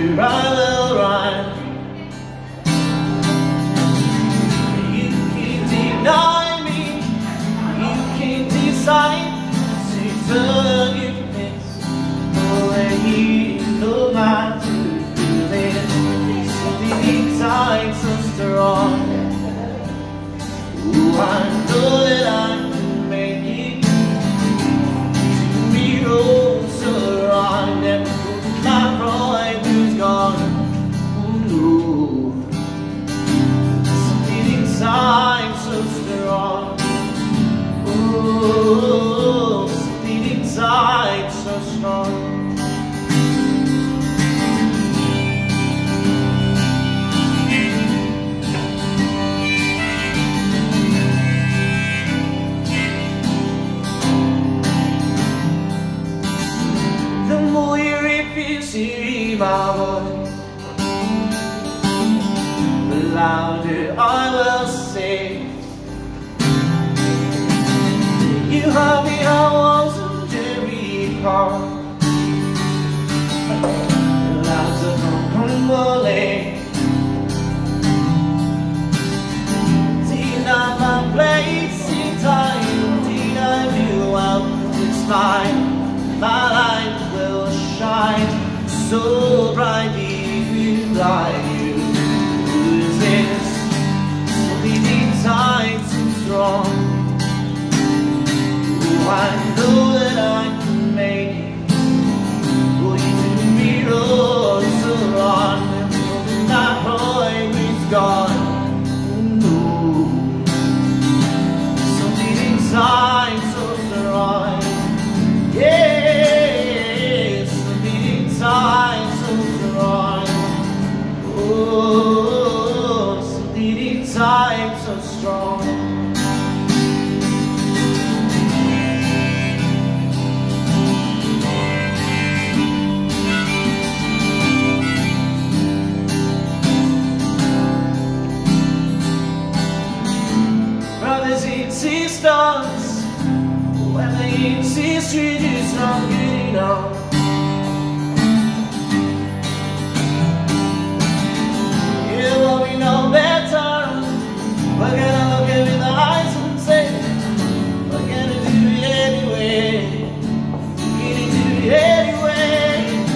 here I will run. You can't deny me, you can't decide to turn your face away. No matter who lives, something inside so strong. Oh, I know that I can make it to be rolled so wrong. And my pride is gone. Oh no, something inside so strong. Oh, something inside so strong. The more you refuse to hear my voice, the louder I will say. You hug me, I wasn't very hard. The lights are crumbling. Did I my place in time? Did I view out this time? My light will shine so brightly like you. Who is this? Something inside so strong. Oh, I know that I can make it. Oh, you do me wrong so wrong. And my pride is gone. Oh no, something inside so strong. Yeah, something inside so strong. Oh, something inside so strong. Brothers and sisters, when they insist you're just not good enough. You want me no better. We're gonna look at me in the eyes and say, we're gonna do it anyway. We're gonna do it anyway.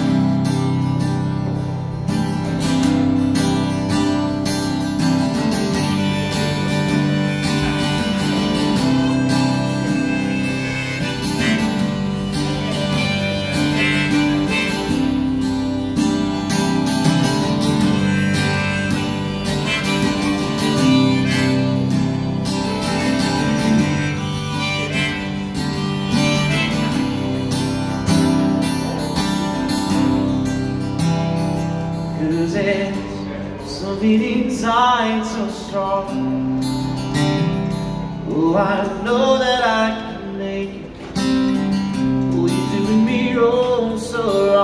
Cause it's something inside so strong. Oh, I know that I can make it. Oh, you're doing me wrong so wrong.